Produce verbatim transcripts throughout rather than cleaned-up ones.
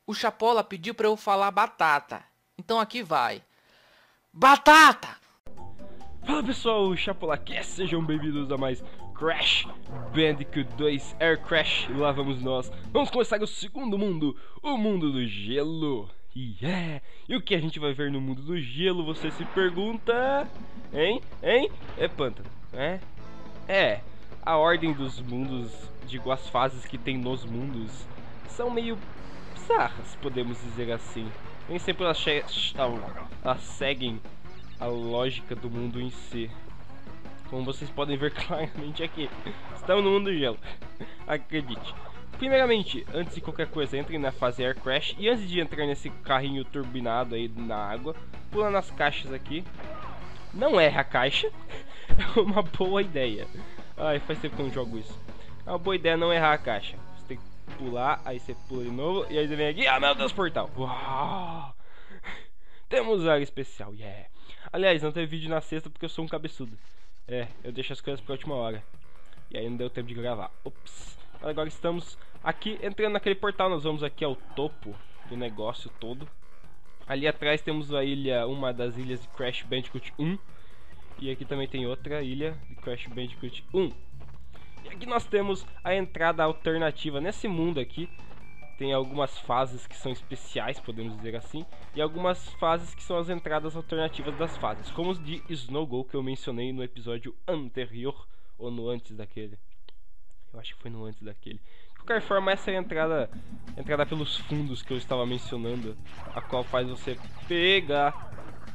O Chapola pediu pra eu falar batata. Então aqui vai. Batata! Fala pessoal, o Chapola aqui, sejam bem-vindos a mais Crash Bandicoot dois Air Crash. E lá vamos nós. Vamos começar o segundo mundo, o mundo do gelo. Yeah! E o que a gente vai ver no mundo do gelo, você se pergunta? Hein? Hein? É pântano, é? É, a ordem dos mundos, digo, as fases que tem nos mundos, são meio bizarras, podemos dizer assim. Nem sempre elas, elas seguem a lógica do mundo em si. Como vocês podem ver claramente aqui, estamos no mundo do gelo. Acredite. Primeiramente, antes de qualquer coisa, entre na fase Air Crash. E antes de entrar nesse carrinho turbinado aí na água, pula nas caixas aqui. Não erra a caixa. É uma boa ideia. Ai, faz tempo que eu não jogo isso. É uma boa ideia não errar a caixa. Você tem que pular, aí você pula de novo. E aí você vem aqui. Ah, meu Deus, portal. Uau! Temos área especial, yeah. Aliás, não teve vídeo na sexta porque eu sou um cabeçudo. É, eu deixo as coisas pra última hora. E aí não deu tempo de gravar. Ops. Agora estamos aqui entrando naquele portal. Nós vamos aqui ao topo do negócio todo. Ali atrás temos a ilha, uma das ilhas de Crash Bandicoot um. E aqui também tem outra ilha de Crash Bandicoot um. E aqui nós temos a entrada alternativa. Nesse mundo aqui tem algumas fases que são especiais, podemos dizer assim, e algumas fases que são as entradas alternativas das fases, como os de Snow Go, que eu mencionei no episódio anterior, ou no antes daquele. Eu acho que foi no antes daquele. De qualquer forma, essa é a entrada, entrada pelos fundos que eu estava mencionando, a qual faz você pegar...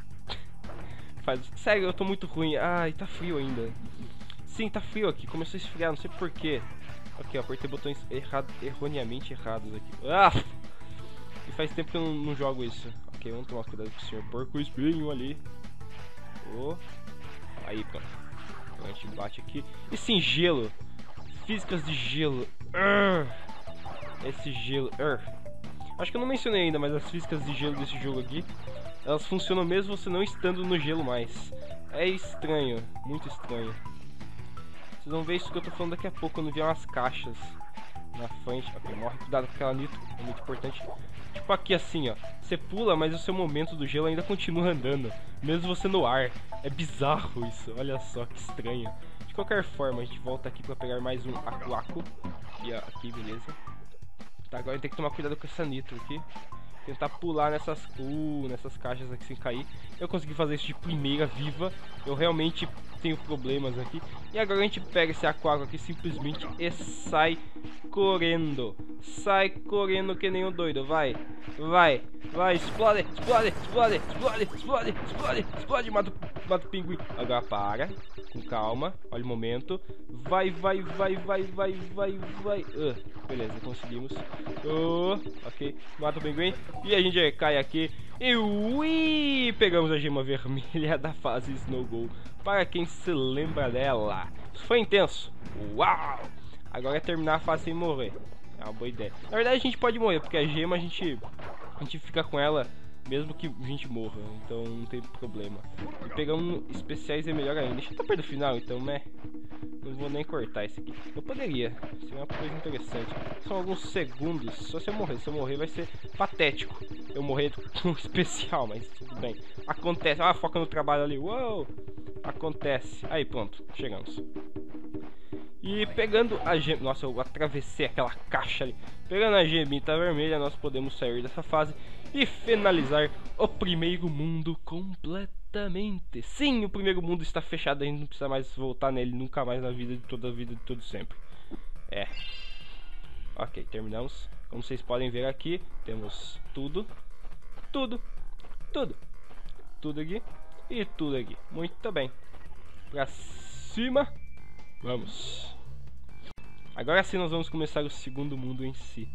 Faz... Sério, eu tô muito ruim. Ai, tá frio ainda. Sim, tá frio aqui. Começou a esfriar, não sei porquê. Ok, eu apertei botões errado, erroneamente errados aqui. Ah! E faz tempo que eu não, não jogo isso. Ok, vamos tomar cuidado com o senhor porco espinho ali. Oh. Aí, pronto. Então a gente bate aqui. E sim, gelo. Físicas de gelo. Urgh. Esse gelo. Urgh. Acho que eu não mencionei ainda, mas as físicas de gelo desse jogo aqui, elas funcionam mesmo você não estando no gelo mais. É estranho, muito estranho. Vocês vão ver isso que eu tô falando daqui a pouco, quando vier umas caixas na frente. Ok, morre, cuidado com aquela nitro, é muito importante. Tipo aqui assim, ó. Você pula, mas o seu momento do gelo ainda continua andando, mesmo você no ar. É bizarro isso, olha só que estranho. De qualquer forma, a gente volta aqui pra pegar mais um Aquaco. E ó, aqui, beleza. Tá, agora a gente tem que tomar cuidado com essa nitro aqui. Tentar pular nessas, uh, nessas caixas aqui sem cair. Eu consegui fazer isso de primeira viva. Eu realmente tenho problemas aqui. E agora a gente pega esse aquário aqui simplesmente e sai correndo. Sai correndo que nem um doido. Vai, vai, vai. Explode, explode, explode, explode, explode, explode, explode. Mata, mata o pinguim. Agora para, com calma. Olha o momento. Vai, vai, vai, vai, vai, vai, vai. Uh, beleza, conseguimos. Uh, ok, mata o pinguim. E a gente cai aqui e ui, pegamos a gema vermelha da fase Snow Go. Para quem se lembra dela, isso foi intenso. Uau! Agora é terminar a fase sem morrer. É uma boa ideia. Na verdade a gente pode morrer, porque a gema a gente, a gente fica com ela mesmo que a gente morra. Então não tem problema. E pegando especiais é melhor ainda. Deixa eu estar perto do final então, né? Não vou nem cortar isso aqui. Eu poderia, seria uma coisa interessante. São alguns segundos, só se eu morrer. Se eu morrer vai ser patético eu morrer com um especial, mas tudo bem. Acontece, ah, foca no trabalho ali. Uou! Acontece. Aí pronto, chegamos. E pegando a gema... Nossa, eu atravessei aquela caixa ali. Pegando a gemita vermelha, nós podemos sair dessa fase e finalizar o primeiro mundo completamente. Sim, o primeiro mundo está fechado, a gente não precisa mais voltar nele nunca mais na vida de toda a vida de todo sempre. É. Ok, terminamos. Como vocês podem ver aqui, temos tudo. Tudo. Tudo. Tudo aqui. E tudo aqui. Muito bem. Pra cima. Vamos. Agora sim nós vamos começar o segundo mundo em si.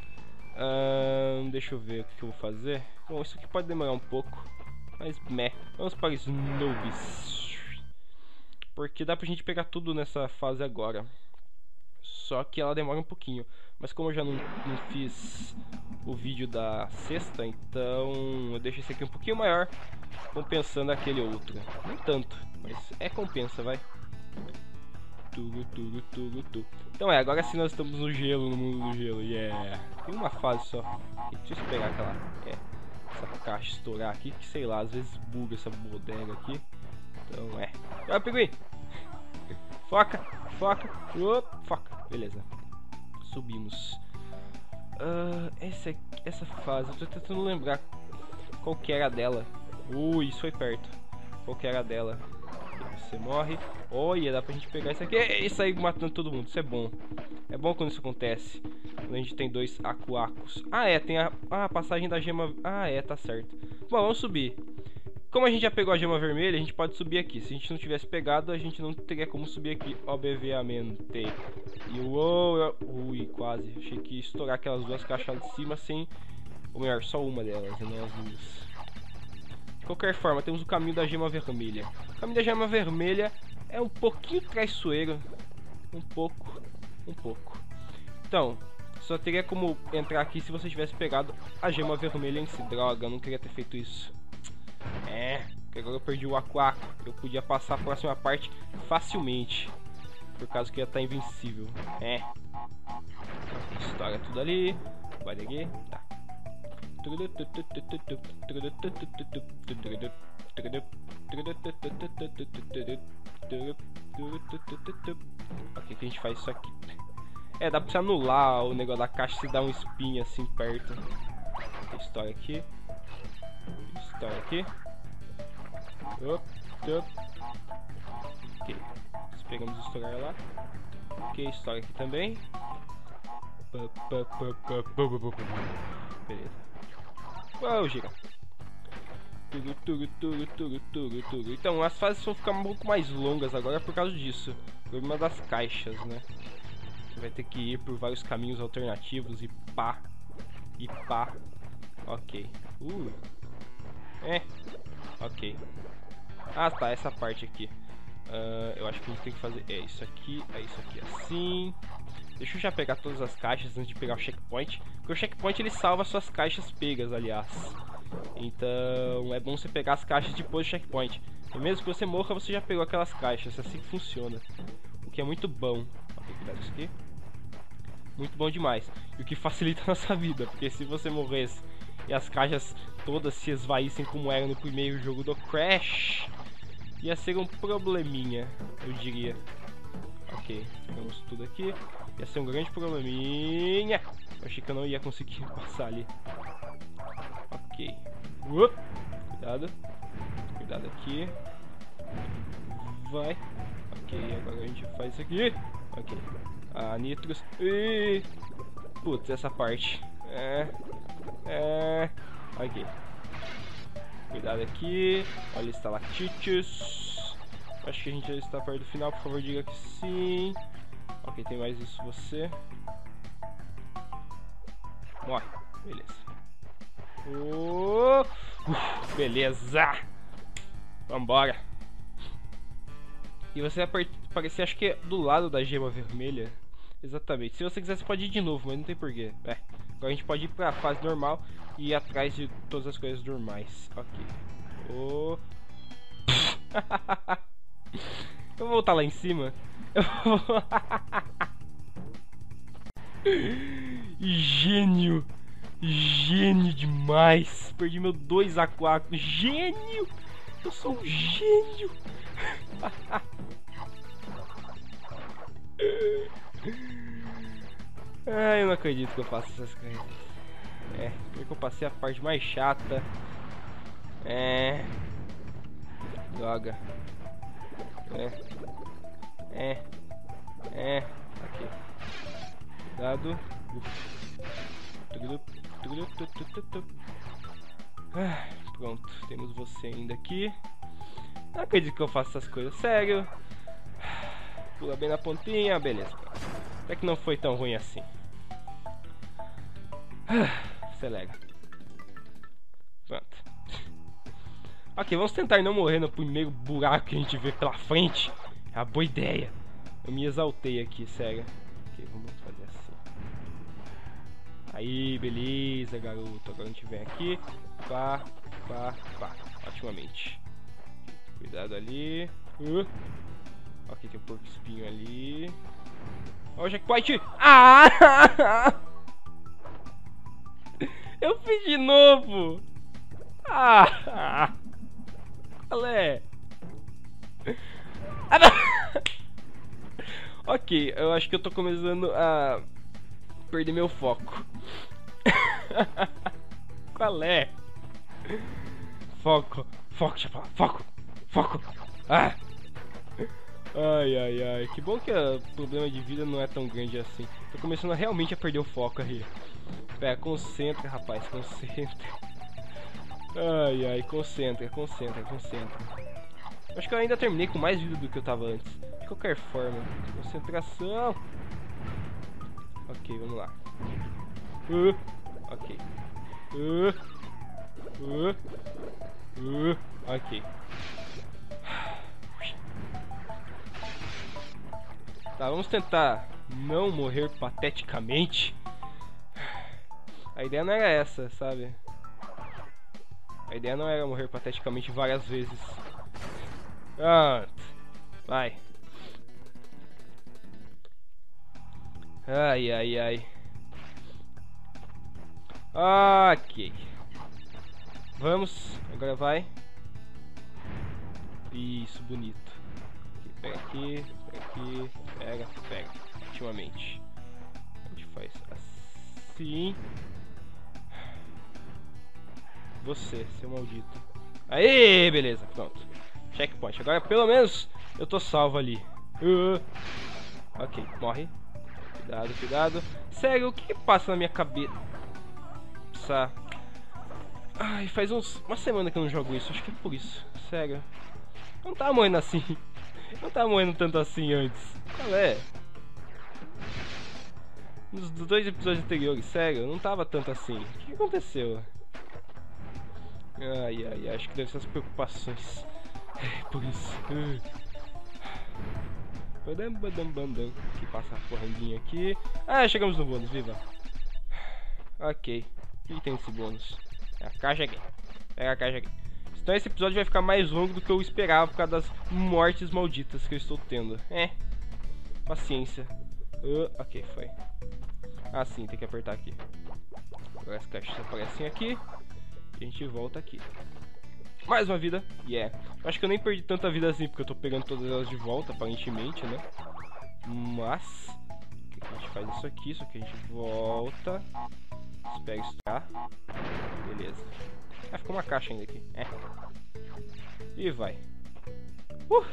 Hum, deixa eu ver o que eu vou fazer. Bom, isso aqui pode demorar um pouco, mas meh. Vamos para Snowbiz, porque dá pra gente pegar tudo nessa fase agora. Só que ela demora um pouquinho. Mas como eu já não, não fiz o vídeo da sexta, então eu deixo esse aqui um pouquinho maior, compensando aquele outro. Nem tanto, mas é compensa, vai. tudo, tudo, tudo, tudo. Então é, agora sim nós estamos no gelo, no mundo do gelo. Yeah. Tem uma fase só. Deixa eu pegar aquela. É, essa caixa estourar aqui, que sei lá, às vezes buga essa bodega aqui. Então é. Ah, peguei! Foca, foca, oh, foca. Beleza. Subimos. Uh, essa, essa fase, eu tô tentando lembrar qual que era dela. Ui, isso foi perto. Qual que era dela? Você morre. Olha, dá pra gente pegar isso aqui e sair matando todo mundo. Isso é bom. É bom quando isso acontece. Quando a gente tem dois acuacos. Ah, é, tem a, ah, a passagem da gema. Ah, é, tá certo. Bom, vamos subir. Como a gente já pegou a gema vermelha, a gente pode subir aqui. Se a gente não tivesse pegado, a gente não teria como subir aqui, obviamente. E uou, ui, quase. Achei que ia estourar aquelas duas caixas de cima sem... Ou melhor, só uma delas, e não as duas. De qualquer forma, temos o caminho da gema vermelha. O caminho da gema vermelha é um pouquinho traiçoeiro. Um pouco, um pouco. Então, só teria como entrar aqui se você tivesse pegado a gema vermelha em si. Droga, eu não queria ter feito isso. É, porque agora eu perdi o aquaco. Eu podia passar a próxima parte facilmente. Por causa que ia estar invencível. É. Estoura tudo ali. Vai daqui. Tá. Ok, que a gente faz isso aqui. É, dá pra você anular o negócio da caixa se dá um espinho assim perto. Estoura aqui. Estoura aqui. Ok. Pegamos o estourar lá. Ok, estoura aqui também. Beleza. Uau, gira. Tudo, tudo, tudo, tudo, tudo, tudo. Então, as fases vão ficar um pouco mais longas agora por causa disso. O problema das caixas, né? Você vai ter que ir por vários caminhos alternativos e pá. E pá. Ok. Uh. É. Ok. Ah, tá, essa parte aqui. Uh, eu acho que a gente tem que fazer... É isso aqui, é isso aqui assim... Deixa eu já pegar todas as caixas antes de pegar o checkpoint. Porque o checkpoint ele salva suas caixas pegas, aliás. Então é bom você pegar as caixas depois do checkpoint. E mesmo que você morra, você já pegou aquelas caixas. É assim que funciona. O que é muito bom. Ok, cuidado isso aqui. Muito bom demais. E o que facilita a nossa vida. Porque se você morresse e as caixas todas se esvaíssem como era no primeiro jogo do Crash, ia ser um probleminha, eu diria. Ok, pegamos tudo aqui. Ia ser um grande probleminha. Eu achei que eu não ia conseguir passar ali. Ok. Uh, cuidado. Cuidado aqui. Vai. Ok, agora a gente faz isso aqui. Ok. Ah, nitros. E... Putz, essa parte. É. É. Ok. Cuidado aqui. Olha, estalactites. Acho que a gente já está perto do final. Por favor, diga que sim. Ok, tem mais isso você. Morre. Beleza. Oh, uh, beleza. Vambora. E você vai aparecer, acho que é do lado da gema vermelha. Exatamente. Se você quiser, você pode ir de novo, mas não tem porquê. É. Agora a gente pode ir pra fase normal e ir atrás de todas as coisas normais. Ok. Oh. Eu vou voltar lá em cima. Gênio. Gênio demais. Perdi meu dois aquáticos. Gênio. Eu sou um gênio. Ai, eu não acredito que eu faço essas coisas. É, porque eu passei a parte mais chata. É. Droga. É. É. É. Aqui. Cuidado. Ah, pronto. Temos você ainda aqui. Não acredito que eu faço essas coisas. Sério. Pula bem na pontinha. Beleza. Até que não foi tão ruim assim. Acelera. Pronto. Ok, vamos tentar não morrer no primeiro buraco que a gente vê pela frente. É uma boa ideia. Eu me exaltei aqui, sério. Ok, vamos fazer assim. Aí, beleza, garoto. Agora a gente vem aqui. Pá, pá, pá. Otimamente. Cuidado ali. Uh. Ok, tem um porco espinho ali. Ó o checkpoint! Ah! Eu fiz de novo! Ah! Qual é? Ah, não! Ok, eu acho que eu tô começando a perder meu foco. Qual é? Foco, foco, chapa, foco, foco. Ah! Ai, ai, ai. Que bom que o problema de vida não é tão grande assim. Tô começando a realmente a perder o foco aí. Pera, concentra, rapaz, concentra. Ai, ai, concentra, concentra, concentra. Acho que eu ainda terminei com mais vida do que eu tava antes. De qualquer forma, concentração. Ok, vamos lá. Uh, ok. Uh, uh, uh, ok. Tá, vamos tentar não morrer pateticamente. A ideia não era essa, sabe? A ideia não era morrer pateticamente várias vezes. Ah, vai. Ai, ai, ai. Ok. Vamos, agora vai. Isso, bonito. Pega aqui, pega aqui, pega, pega. Ultimamente. A gente faz assim. Você, seu maldito. Aí, beleza, pronto. Checkpoint. Agora pelo menos eu tô salvo ali. Uh. Ok, morre. Cuidado, cuidado. Sério, o que, que passa na minha cabeça? Ai, faz uns, uma semana que eu não jogo isso. Acho que é por isso. Sério. Não tava morrendo assim. Não tava morrendo tanto assim antes. Qual é? Nos dois episódios anteriores, sério, não tava tanto assim. O que, que aconteceu? Ai, ai, acho que deve ser as preocupações. É, por isso. Badam, badam, badam. Aqui passa a correndinha aqui. Ah, chegamos no bônus, viva. Ok. O que tem esse bônus? É a caixa aqui. Pega a caixa aqui. Então esse episódio vai ficar mais longo do que eu esperava por causa das mortes malditas que eu estou tendo. É. Paciência. Uh, ok, foi. Ah, sim, tem que apertar aqui. Agora as caixas aparecem aqui. E a gente volta aqui. Mais uma vida. Yeah. Eu acho que eu nem perdi tanta vida assim, porque eu tô pegando todas elas de volta, aparentemente, né? Mas... a gente faz isso aqui, isso aqui a gente volta. Espera estourar. Beleza. Ah, ficou uma caixa ainda aqui. É. E vai. Uh!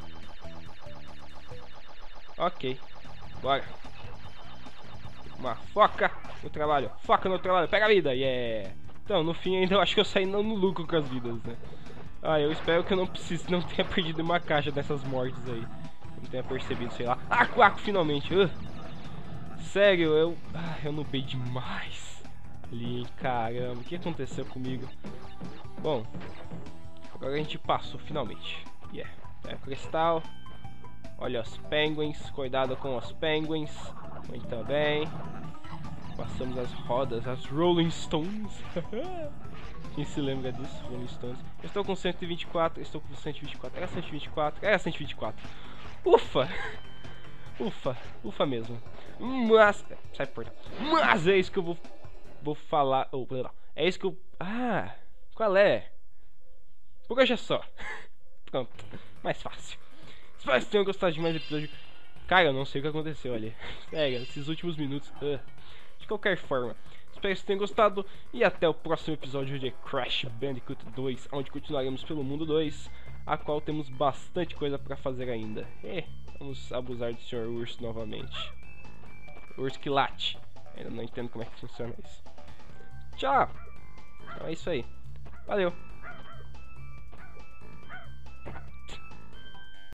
Ok. Bora. Uma foca no trabalho. Foca no trabalho. Pega a vida. Yeah. Então, no fim ainda eu acho que eu saí não no lucro com as vidas, né? Ah, eu espero que eu não precise, não tenha perdido uma caixa dessas mortes aí. Não tenha percebido, sei lá. Ah, quaco, finalmente. Uh. Sério, eu... Ah, eu nubei demais. Ali, hein? Caramba, o que aconteceu comigo? Bom, agora a gente passou, finalmente. Yeah. É cristal. Olha os penguins. Cuidado com os penguins. Muito bem. Passamos as rodas, as Rolling Stones. Quem se lembra disso? Rolling Stones. Eu estou com cento e vinte e quatro. Estou com cento e vinte e quatro. Era cento e vinte e quatro. Era cento e vinte e quatro. Ufa! Ufa, ufa mesmo. Mas... sai porta. Mas é isso que eu vou... Vou falar... Oh, é isso que eu... Ah! Qual é? Por hoje é só. Pronto. Mais fácil. Espero que vocês tenham gostado de mais episódio. Cara, eu não sei o que aconteceu ali. Sério, esses últimos minutos... Uh. De qualquer forma, espero que vocês tenham gostado. E até o próximo episódio de Crash Bandicoot dois, onde continuaremos pelo mundo dois, a qual temos bastante coisa pra fazer ainda. E vamos abusar do senhor Urso novamente. Urso que late. Ainda não entendo como é que funciona isso. Tchau. Então é isso aí. Valeu.